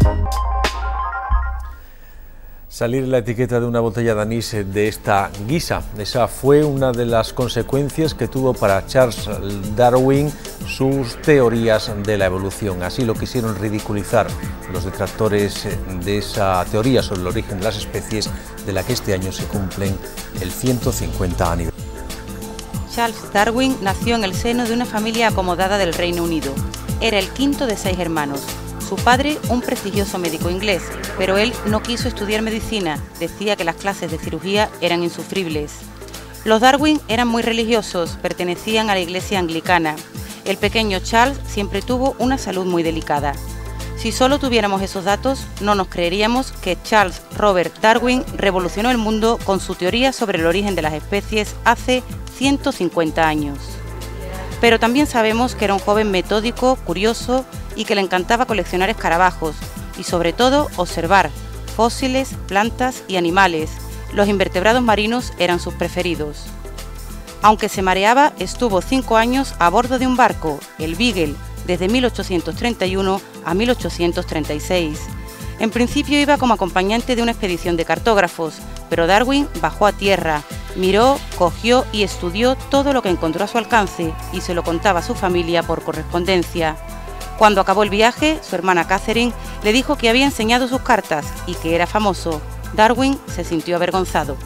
Salir la etiqueta de una botella de anís de esta guisa. Esa fue una de las consecuencias que tuvo para Charles Darwin sus teorías de la evolución. Así lo quisieron ridiculizar los detractores de esa teoría sobre el origen de las especies, de la que este año se cumplen el 150 aniversario. Charles Darwin nació en el seno de una familia acomodada del Reino Unido. Era el quinto de 6 hermanos. Su padre, un prestigioso médico inglés, pero él no quiso estudiar medicina, decía que las clases de cirugía eran insufribles. Los Darwin eran muy religiosos, pertenecían a la iglesia anglicana. El pequeño Charles siempre tuvo una salud muy delicada. Si solo tuviéramos esos datos, no nos creeríamos que Charles Robert Darwin revolucionó el mundo con su teoría sobre el origen de las especies hace 150 años. Pero también sabemos que era un joven metódico, curioso y que le encantaba coleccionar escarabajos y sobre todo observar fósiles, plantas y animales. Los invertebrados marinos eran sus preferidos. Aunque se mareaba, estuvo 5 años a bordo de un barco, el Beagle, desde 1831 a 1836. En principio iba como acompañante de una expedición de cartógrafos, pero Darwin bajó a tierra, miró, cogió y estudió todo lo que encontró a su alcance y se lo contaba a su familia por correspondencia. Cuando acabó el viaje, su hermana Catherine le dijo que había enseñado sus cartas y que era famoso. Darwin se sintió avergonzado.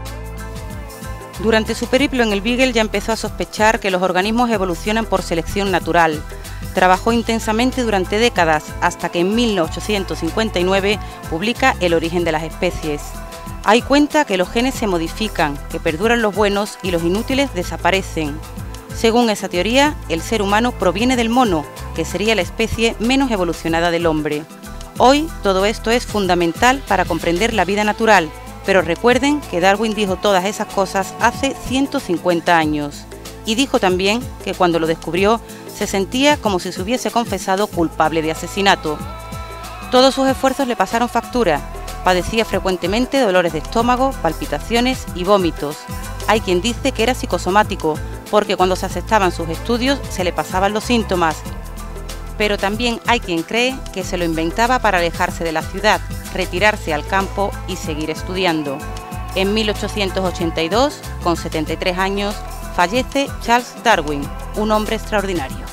Durante su periplo en el Beagle ya empezó a sospechar que los organismos evolucionan por selección natural. Trabajó intensamente durante décadas hasta que en 1859 publica El origen de las especies. Ahí cuenta que los genes se modifican, que perduran los buenos y los inútiles desaparecen. Según esa teoría, el ser humano proviene del mono, que sería la especie menos evolucionada del hombre. Hoy todo esto es fundamental para comprender la vida natural, pero recuerden que Darwin dijo todas esas cosas hace 150 años. Y dijo también que cuando lo descubrió se sentía como si se hubiese confesado culpable de asesinato. Todos sus esfuerzos le pasaron factura. Padecía frecuentemente dolores de estómago, palpitaciones y vómitos. Hay quien dice que era psicosomático, porque cuando se aceptaban sus estudios se le pasaban los síntomas. Pero también hay quien cree que se lo inventaba para alejarse de la ciudad, retirarse al campo y seguir estudiando. En 1882, con 73 años, fallece Charles Darwin, un hombre extraordinario.